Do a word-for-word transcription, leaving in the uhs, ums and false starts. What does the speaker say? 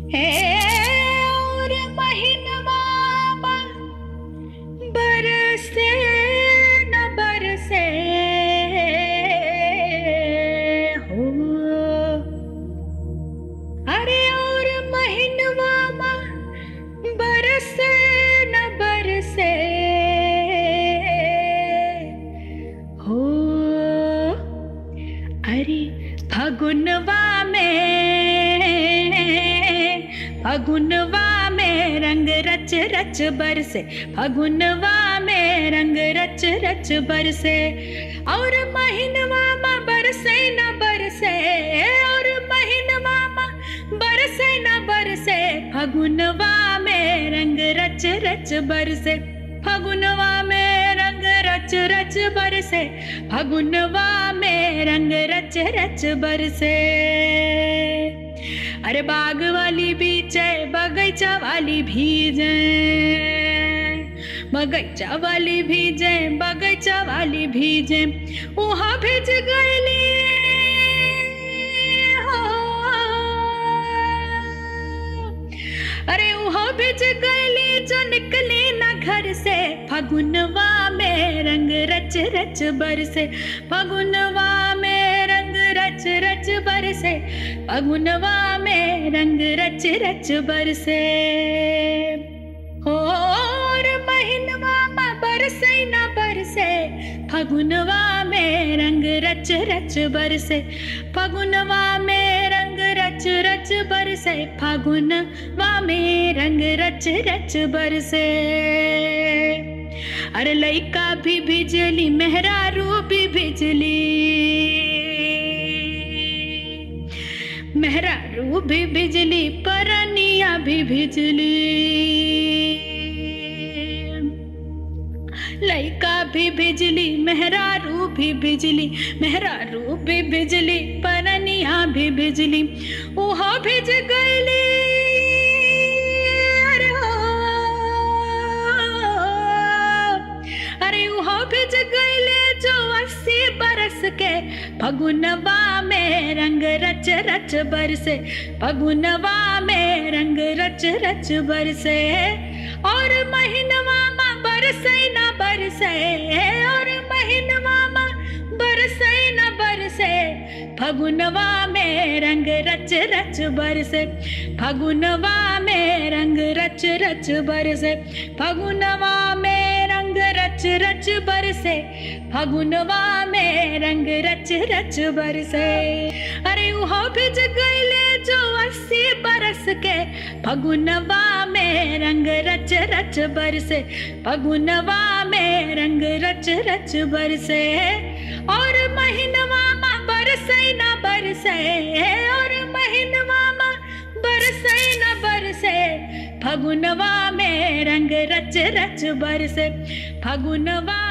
हे और महीनवा बरसे न बरसे हो। अरे और महीनवा बरसे न बरसे हो। अरे फगुनवा में फगुनवा में रंग रच रच बरसे, फगुनवा में रंग रच रच बरसे। और महीनवा में बरसे न बरसे, और महीनवा में बरसे न बरसे, फगुनवा में रंग रच रच बरसे, फगुनवा में रंग रच रच बरसे, फगुनवा में रंग रच रच बरसे। अरे बाग वाली बीचे बगीचा वाली भीजे, बगीचा वाली भीजे बगीचा वाली भीजे, वहाँ भीज गईली हो। अरे वहाँ भीज गईली जो निकली ना घर से, फगुनवा में रंग रच रच बरसे, फगुनवा में रंग रच रच बरसे, फगुनवा में रंग रच रच बरसे। और महीनवा में बरसे न बरसे, फगुनवा में रंग रच रच बरसे, फगुनवा में रंग रच रच बरसे, फगुनवा में रंग रच रच बरसे। अरे लइका भी बिजली मेहरारू भी बिजली, मेहरारू भी बिजली परनिया भी बिजली। लइका भी बिजली मेहरारू भी बिजली, मेहरारू भी बिजली परनिया भी बिजली, वहाँ भिज गईली। अरे हो अरे वहाँ भिज गईले जो अस्सी बरस के, फगुनवा में रंग रच रच बरसे, फगुनवा में रंग रच रच बरसे। और महीनवा में बरसे न बरसे, और महीनवा में बरसे न बरसे, फगुनवा में रंग रच रच बरसे, फगुनवा में रंग रच रच बरसे, फगुनवा में रंग रच रच बरसे, फगुनवा में रंग रच रच बरसे। अरे वहाँ भिज गईले जो अस्सी बरस के, फगुनवा में रंग रच रच बरसे, फगुनवा में रंग रच रच बरसे। और महीनवा में बरसे न बरसे, और महीनवा में बरसे न बरसे, फगुनवा में रंग रच रच बरसे, फगुनवा